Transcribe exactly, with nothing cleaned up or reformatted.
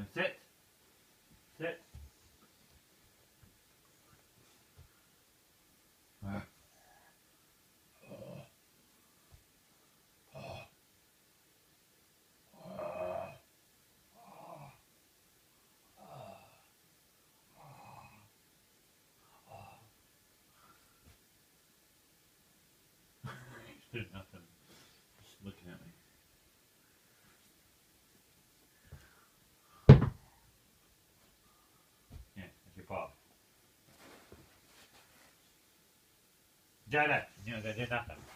Sit. Sit. Ah. He's doing nothing. Just looking at me. Yeah, that's your paw. Jaida, you know, they did nothing.